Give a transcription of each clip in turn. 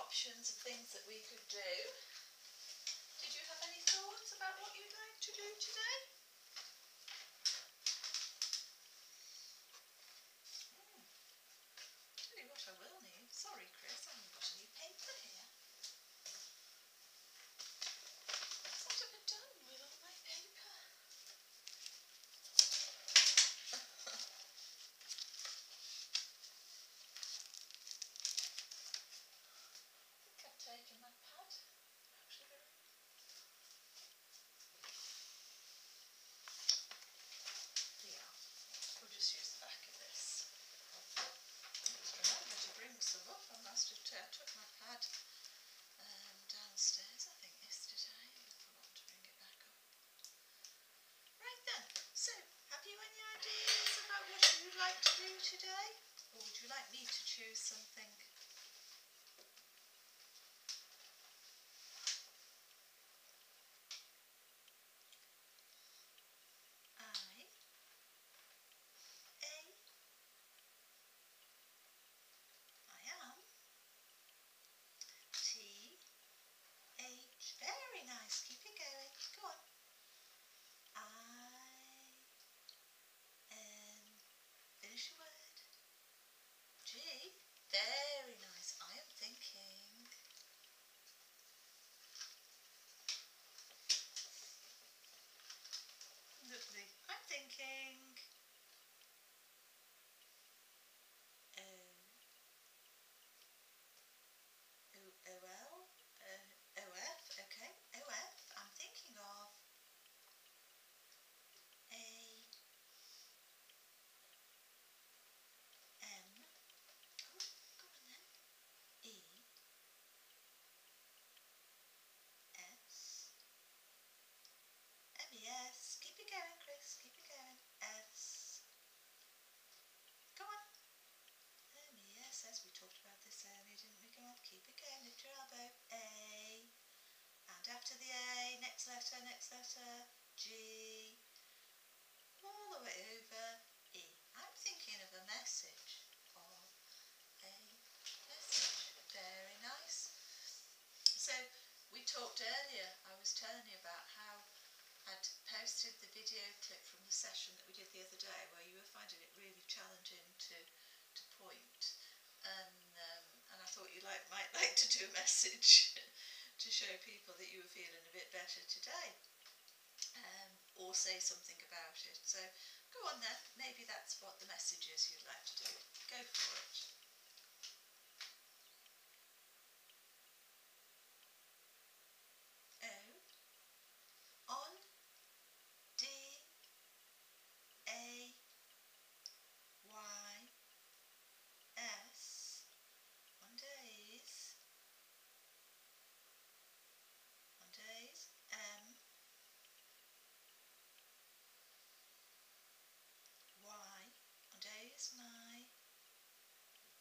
options of things that we could do. Did you have any thoughts about what you'd like to do today? Tell you what I will need. Sorry, Chris, I haven't got any paper here. What have I done with all my paper? I think I've taken my pad. Yeah, we'll just use the back of this. Just remember to bring some up. I must have took my pad downstairs, I think, yesterday. I forgot to bring it back up. Right then, so have you any ideas about what you'd like to do today? Or would you like me to choose something? I am. T, H, very nice, keep it going, go on. I, N, finish your word. G, very nice, I am thinking. Lovely, I'm thinking. O-F, okay, O-F, I'm thinking of A-M, oh, go on then, E-S, M-E-S, keep it going, Chris, keep it going, S, go on, M-E-S, as we talked about this earlier, didn't we? Go on, keep it going, lift your elbow, A, and after the A, next letter, G, all the way over, E. I'm thinking of a message, very nice. So we talked earlier, I was telling you about how I'd posted the video clip from the session that we did the other day where you were finding it really challenging to point, and I thought you might like to do a message to show people that you were feeling a bit better today, or say something about it. So go on then, maybe that's what the message is you'd like to do. Go for it. O, on, D, A, Y, S, on days, M, Y, on days, my,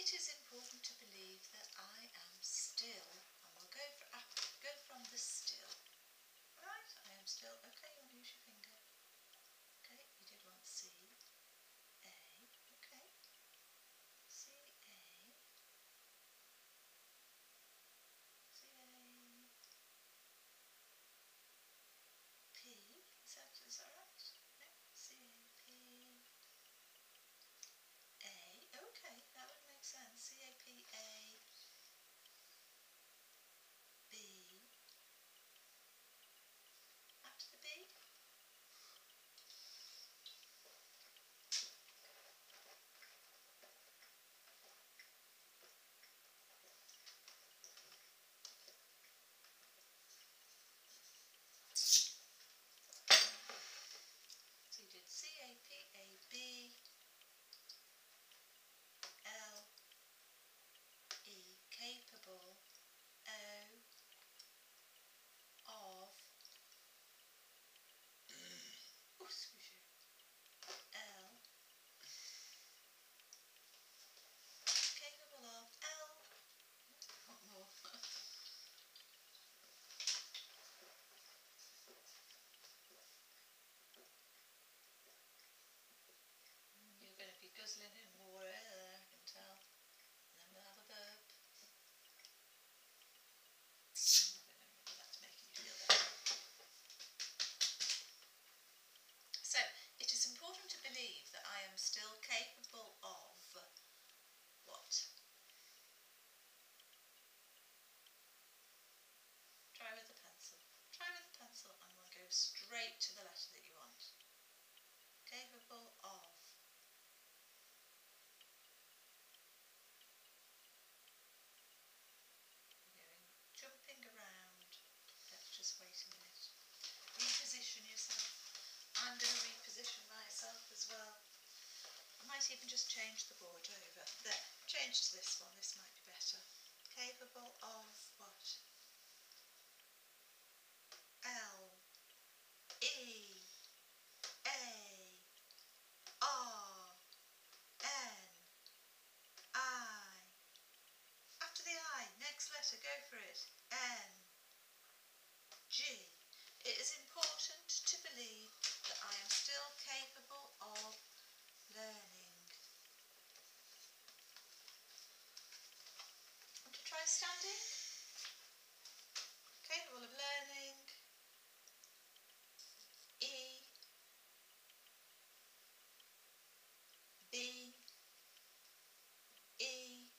it is important to believe that I am still, and we'll go from the still. Right, I am still, okay, you want to use your finger. Okay, you did want C, A, okay. C, A, C, A, P, is that right? No, C, A, P, A, okay, that would make sense. C, A, P, A, B, after the B. So you did C, A, P, A, B, L, E, capable, O, of, oh, excuse you, L, capable of, L, what more? You're going to be guzzling in more air there, I can tell. And then we'll have a burp. I don't know whether that's making you feel better. So, it is important to believe that I am still capable of what? Try with the pencil. Try with the pencil and we'll go straight to the letter that you want. Capable of. Jumping around. Let's just wait a minute. Reposition yourself. I'm going to reposition myself as well. I might even just change the board over. There, change to this one. This might be better. Capable of what? L, E, A, R, N, I. After the I, next letter, go for it. N, G. It is important to believe that I am still capable of learning. Want to try standing? Capable of learning. E, B, E,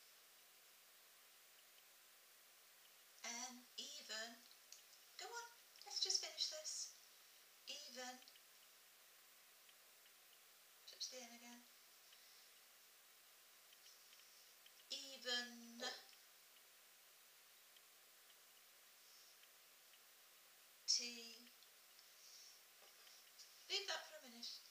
N, even. Go on, let's just finish this. Even. Touch the N again. Even. T. Leave that for a minute.